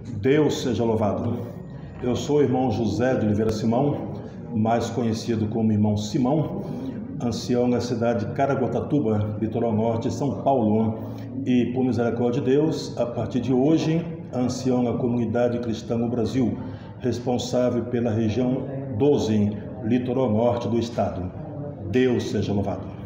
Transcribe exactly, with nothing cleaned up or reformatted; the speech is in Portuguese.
Deus seja louvado. Eu sou o irmão José de Oliveira Simão, mais conhecido como irmão Simão, ancião na cidade de Caraguatatuba, litoral norte de São Paulo, e por misericórdia de Deus, a partir de hoje, ancião na comunidade cristã no Brasil, responsável pela região doze, litoral norte do estado. Deus seja louvado.